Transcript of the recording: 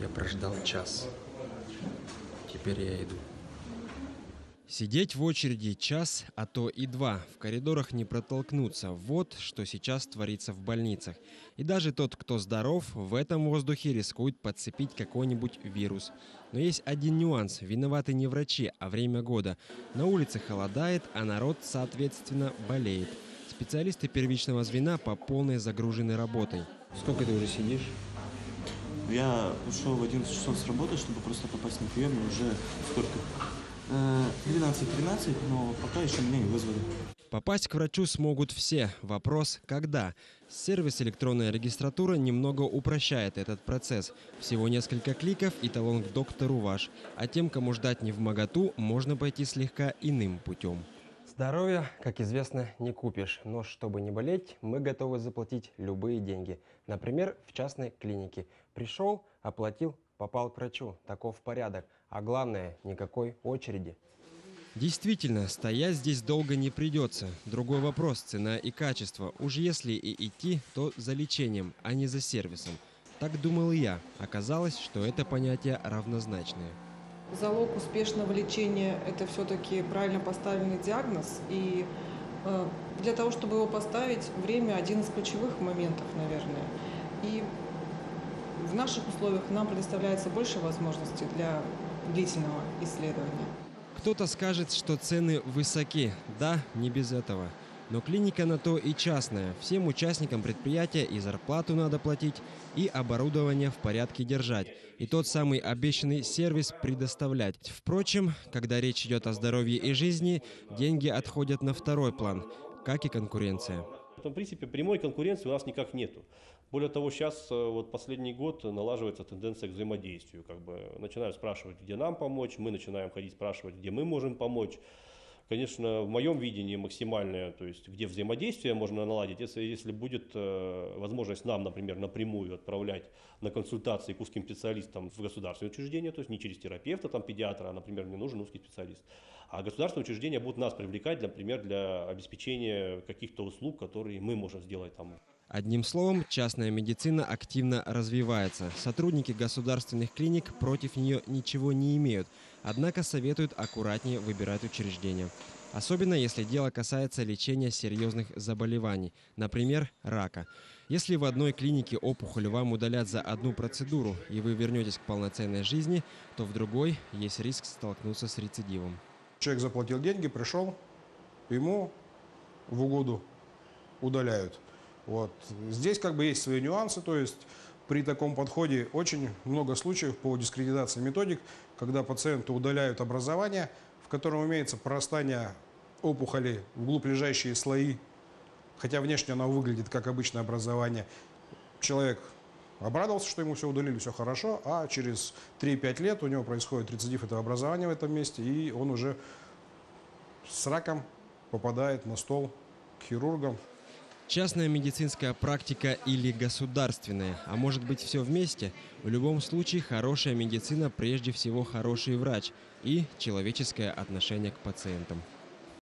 Я прождал час. Теперь я иду. Сидеть в очереди час, а то и два. В коридорах не протолкнуться. Вот что сейчас творится в больницах. И даже тот, кто здоров, в этом воздухе рискует подцепить какой-нибудь вирус. Но есть один нюанс. Виноваты не врачи, а время года. На улице холодает, а народ, соответственно, болеет. Специалисты первичного звена по полной загружены работой. Сколько ты уже сидишь? Я ушел в 11 часов с работы, чтобы просто попасть на прием, и уже сколько? 12-13, но пока еще меня не вызвали. Попасть к врачу смогут все. Вопрос – когда? Сервис «Электронная регистратура» немного упрощает этот процесс. Всего несколько кликов и талон к доктору ваш. А тем, кому ждать невмоготу, можно пойти слегка иным путем. Здоровье, как известно, не купишь. Но чтобы не болеть, мы готовы заплатить любые деньги. Например, в частной клинике. Пришел, оплатил, попал к врачу. Таков порядок. А главное, никакой очереди. Действительно, стоять здесь долго не придется. Другой вопрос – цена и качество. Уж если и идти, то за лечением, а не за сервисом. Так думал и я. Оказалось, что это понятия равнозначные. Залог успешного лечения – это все-таки правильно поставленный диагноз. И для того, чтобы его поставить, время – один из ключевых моментов, наверное. И в наших условиях нам предоставляется больше возможностей для длительного исследования. Кто-то скажет, что цены высоки. Да, не без этого. Но клиника на то и частная. Всем участникам предприятия и зарплату надо платить, и оборудование в порядке держать. И тот самый обещанный сервис предоставлять. Впрочем, когда речь идет о здоровье и жизни, деньги отходят на второй план, как и конкуренция. В принципе, прямой конкуренции у нас никак нету. Более того, сейчас вот последний год налаживается тенденция к взаимодействию. Начинают спрашивать, где нам помочь, мы начинаем ходить спрашивать, где мы можем помочь. Конечно, в моем видении максимальное, то есть где взаимодействие можно наладить, если будет возможность нам, например, напрямую отправлять на консультации к узким специалистам в государственные учреждения, то есть не через терапевта, педиатра, а, например, мне нужен узкий специалист. А государственные учреждения будут нас привлекать, например, для обеспечения каких-то услуг, которые мы можем сделать там. Одним словом, частная медицина активно развивается. Сотрудники государственных клиник против нее ничего не имеют, однако советуют аккуратнее выбирать учреждения. Особенно если дело касается лечения серьезных заболеваний, например, рака. Если в одной клинике опухоль вам удалят за одну процедуру и вы вернетесь к полноценной жизни, то в другой есть риск столкнуться с рецидивом. Человек заплатил деньги, пришел, ему в угоду удаляют. Вот. Здесь есть свои нюансы, то есть при таком подходе очень много случаев по дискредитации методик, когда пациенту удаляют образование, в котором имеется прорастание опухоли вглубь лежащие слои, хотя внешне оно выглядит как обычное образование. Человек обрадовался, что ему все удалили, все хорошо, а через 3-5 лет у него происходит рецидив этого образования в этом месте, и он уже с раком попадает на стол к хирургам. Частная медицинская практика или государственная, а может быть все вместе? В любом случае хорошая медицина прежде всего хороший врач и человеческое отношение к пациентам.